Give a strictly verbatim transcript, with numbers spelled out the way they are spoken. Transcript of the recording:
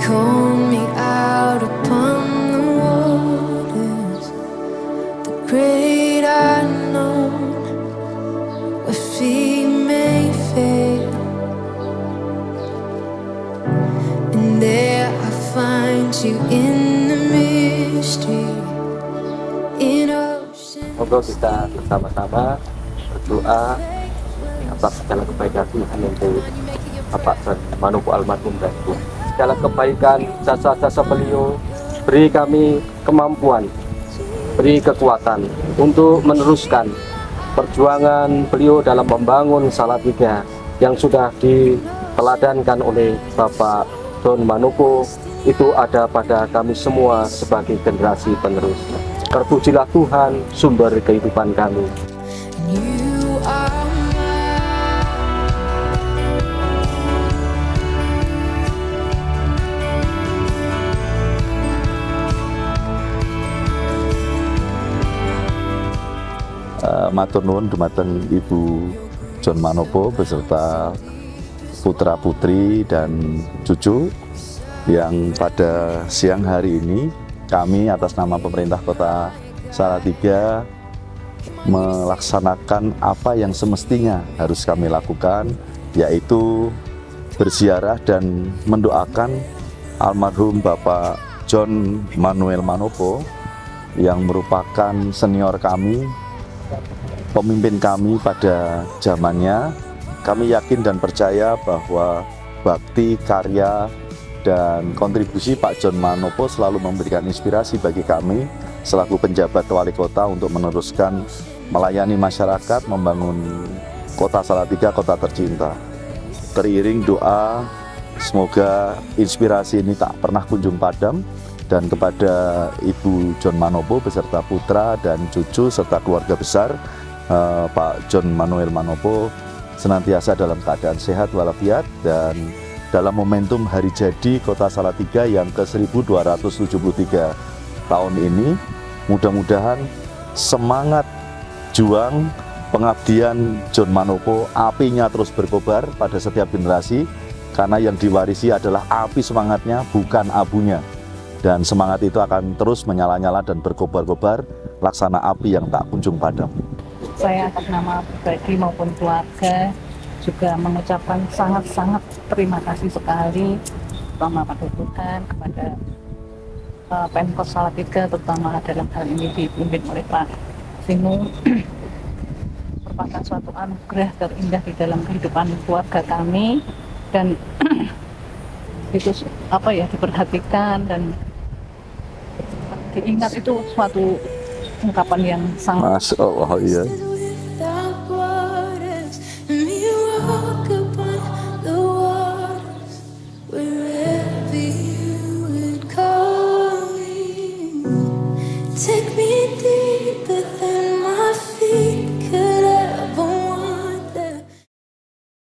called me out upon the waters, the great unknown, where feet may fail, and there I find you in the mystery, in ocean. Moga kita bersama-sama berdoa atas segala kebaikan Tuhan untuk Bapak John Manopo almarhum dan Ibu. Segala kebaikan jasa-jasa beliau, beri kami kemampuan, beri kekuatan untuk meneruskan perjuangan beliau dalam membangun Salatiga yang sudah diteladankan oleh Bapak John Manopo. Itu ada pada kami semua sebagai generasi penerus. Terpujilah Tuhan, sumber kehidupan kami. You are Uh, matur nuwun dumateng Ibu John Manopo beserta putra-putri dan cucu yang pada siang hari ini kami atas nama pemerintah Kota Salatiga melaksanakan apa yang semestinya harus kami lakukan, yaitu berziarah dan mendoakan almarhum Bapak John Manuel Manopo yang merupakan senior kami, pemimpin kami pada zamannya. Kami yakin dan percaya bahwa bakti, karya, dan kontribusi Pak John Manopo selalu memberikan inspirasi bagi kami selaku penjabat wali kota untuk meneruskan melayani masyarakat, membangun Kota Salatiga, kota tercinta. Teriring doa, semoga inspirasi ini tak pernah kunjung padam, dan kepada Ibu John Manopo beserta putra dan cucu serta keluarga besar Uh, Pak John Manuel Manopo senantiasa dalam keadaan sehat walafiat, dan dalam momentum hari jadi Kota Salatiga yang ke seribu dua ratus tujuh puluh tiga tahun ini, mudah-mudahan semangat juang pengabdian John Manopo apinya terus berkobar pada setiap generasi, karena yang diwarisi adalah api semangatnya, bukan abunya, dan semangat itu akan terus menyala-nyala dan berkobar-kobar laksana api yang tak kunjung padam. Saya atas nama pribadi maupun keluarga juga mengucapkan sangat-sangat terima kasih sekali, terutama pada Tuhan, kepada uh, Pemkot Salatiga, terutama dalam hal ini dipimpin oleh Pak Sinu. Merupakan suatu anugerah terindah di dalam kehidupan keluarga kami, dan itu apa ya, diperhatikan dan diingat, itu suatu ungkapan yang sangat Masya Allah, iya. take me